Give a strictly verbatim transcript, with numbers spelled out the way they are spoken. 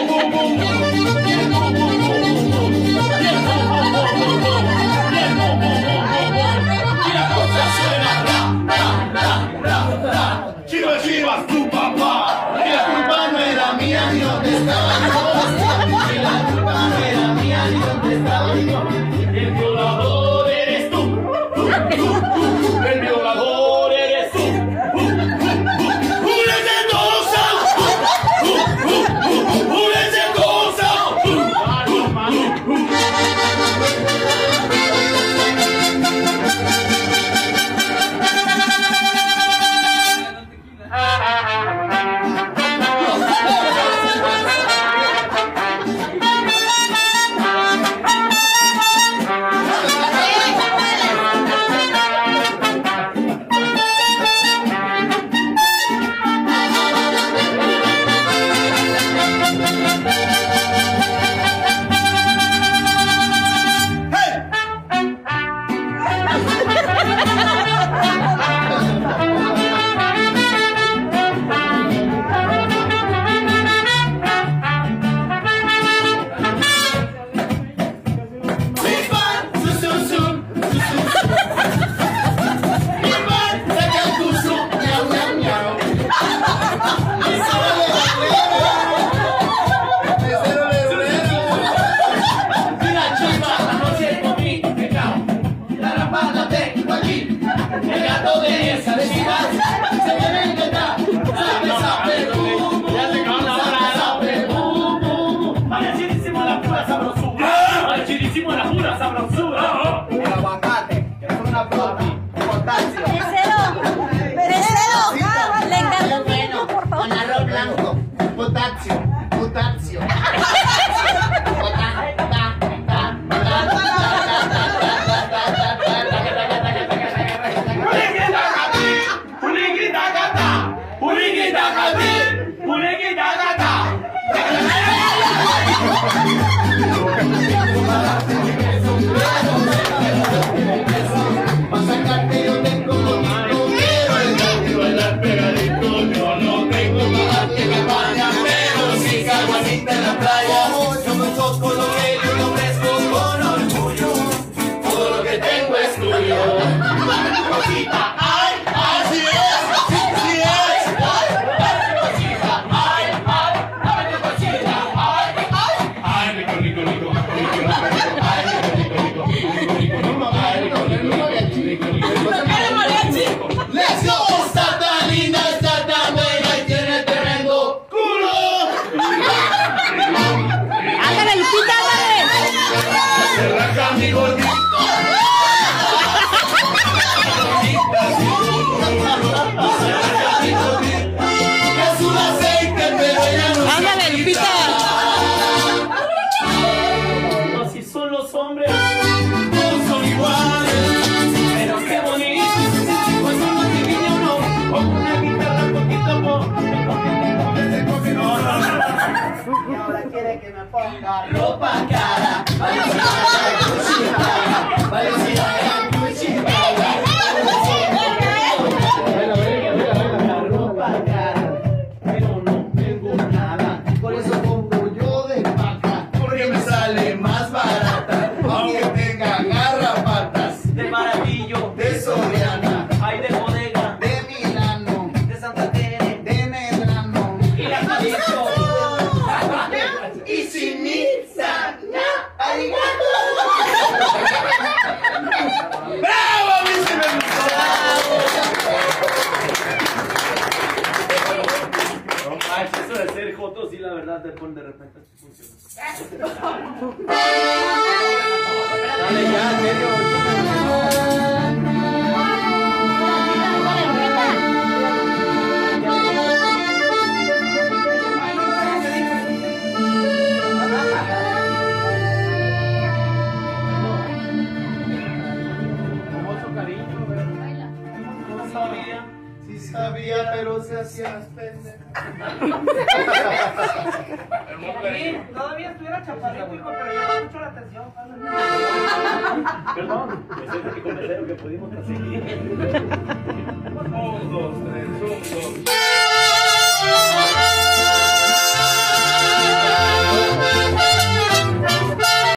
Chivas, chivas, tu papá. Y la culpa no era mía, ni dónde estaba yo. Y la culpa no era mía, ni dónde estaba yo. El violador eres tú, tú, tú, tú. El violador eres tú. ¡Únete cosa! ¡Únete cosa! Ropa cara, ropa cara, pero no tengo nada, por eso compro yo de paca, porque me sale más barata, aunque tenga garrapatas, de Maravillo, de Soriana, hay de Bodega, de Milano, de Santa Tere, de Medrano, y la Jalisco, y sin misa, na, arigato. ¡Bravo! A mí se me gustó. No manches, eso de hacer jotos, sí, la verdad, de, de repente sí funciona. Dale ya, en serio. Sí sabía, pero se hacía las pendejas. Todavía estuviera chaparrito, hijo, pero llama mucho la atención. Perdón, ese es el único mesero que pudimos conseguir.